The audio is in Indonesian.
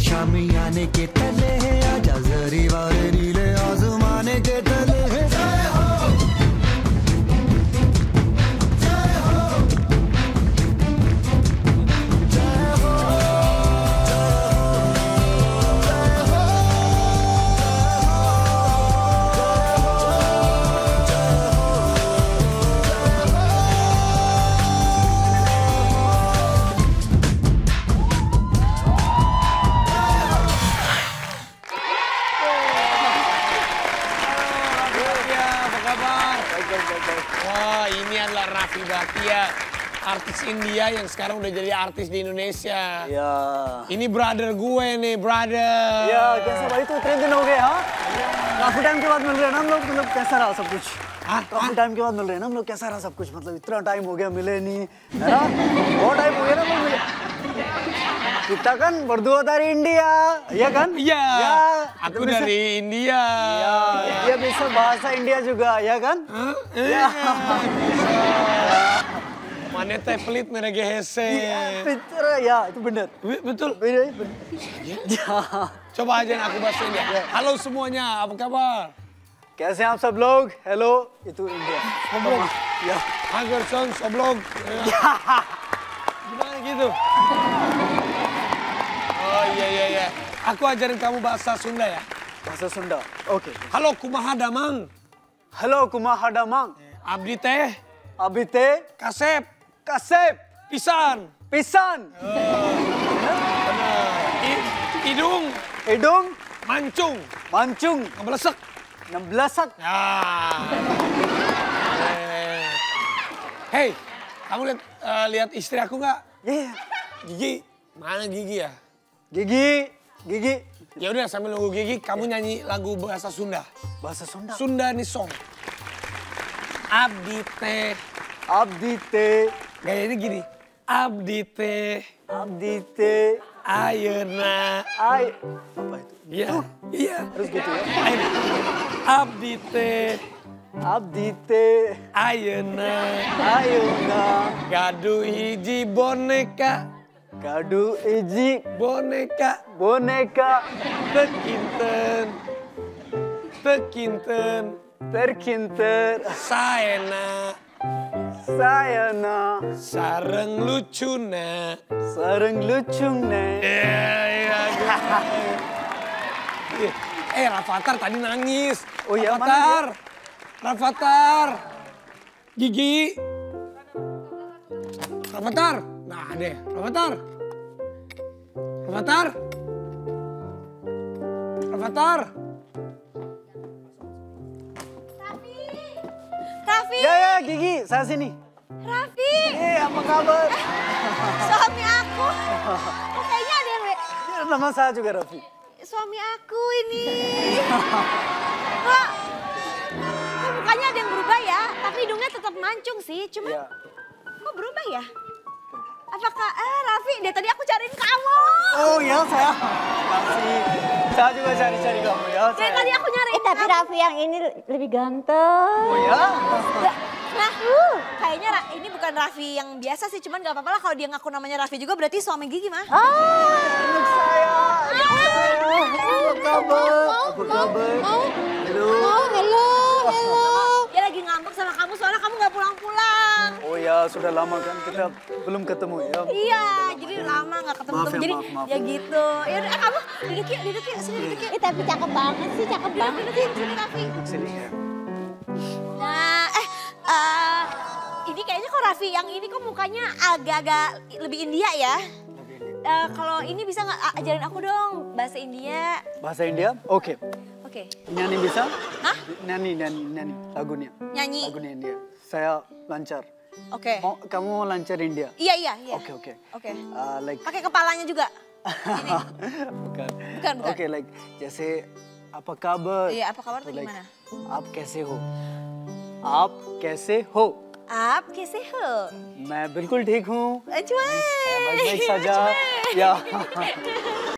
शामियाने के तले है, आजा जरी वाले नीले आसमाने के तले है। जय हो, जय हो, जय हो, Wah, ini adalah Raffi Bahtiar, artis India yang sekarang udah jadi artis di Indonesia. या Ini brother gue nih, brother. या कैसा भाई तो इतने दिन हो गए हाँ काफी टाइम के बाद मिल रहे हैं ना हम लोग मतलब कैसा रहा सब कुछ काफी टाइम के बाद मिल रहे हैं ना हम लोग कैसा रहा सब कुछ मतलब इतना टाइम हो गया मिले नहीं है ना बहुत टाइम हो गया ना मिले kita kan berdua dari India ya kan Iya, ya aku dari India. ya dia bisa bahasa India juga ya kan Ya. Mana teh pelit mereka hese. betul ya itu benar Betul. benar ya Coba aja aku bahasa India. Halo semuanya, apa kabar? कैसे हैं आप सब लोग hello itu India Soblog. ya Agar son soblog. Gimana gitu? Oh iya. Aku ajarin kamu bahasa Sunda ya. bahasa Sunda oke Halo kumaha damang. halo kumaha damang Abdi teh abite kasep kasep pisan. pisan Hidung hidung mancung mancung ngebelesek. 16 Ya. Hey, kamu lihat istri aku nggak? yeah. Gigi, mana Gigi ya? gigi gigi Ya udah sambil nunggu Gigi, kamu nyanyi lagu bahasa Sunda. bahasa Sunda Sunda nih song. Abdi teh, abdite gayanya gini. Abdi teh, abdite ayeuna. ay apa itu Iya. harus gitu ya Ayeuna. Abdi teh, abdite ayeuna. ayuna Gaduh hiji boneka, kadu iji boneka. boneka Tekinten, tekinten, terkinter saena, sayana sareng lucuna. sareng lucungna Iya. Rafathar tadi nangis. Oh iya, mana Rafathar, Rafathar, Gigi, Rafathar, nah deh, Rafathar, Rafathar, Rafathar. Raffi, ya Gigi saya sini Raffi, apa kabar suami aku. Oh, kayaknya ada yang nama saya juga Raffi suami aku ini. Kok mukanya ada yang berubah ya, tapi hidungnya tetap mancung sih. Cuma ya kok berubah ya? Apakah Raffi, dari tadi aku cariin kamu. oh ya saya kasih saya juga cari-cari kamu ya Dari saya. tadi aku nyariin Tapi kamu. Raffi yang ini lebih ganteng. Oh ya Nah, kayaknya ini bukan Raffi yang biasa sih, cuman gak apa-apa lah kalau dia ngaku namanya Raffi juga, berarti suami Gigi mah. anak saya apa kabar apa kabar halo Dia lagi ngambek sama kamu soalnya kamu gak pulang-pulang. oh ya sudah lama kan kita belum ketemu ya Iya, jadi lama gak ketemu. Maaf ya, Jadi maaf. ya gitu. Ya udah, kamu duduk yuk, sini duduk yuk. Tapi cakep banget sih, cakep banget. Duduk yuk, sini Raffi. sini ya Nah, ini kayaknya kok Raffi yang ini kok mukanya agak-agak lebih India ya. Kalau ini bisa nggak ajarin aku dong bahasa India? bahasa India oke Oke. nyanyi bisa Hah? nyanyi lagunya Nyanyi. lagunya India saya lancar Oke. kamu mau lancar India Iya. oke Oke. like Pakai kepalanya juga. Ini. bukan Bukan. oke like जैसे apa kabar Iya, apa kabar tuh Like, gimana? आप कैसे हो आप कैसे हो Ap, कैसे हो? मैं बिल्कुल ठीक हूँ Cuy. baik-baik saja ya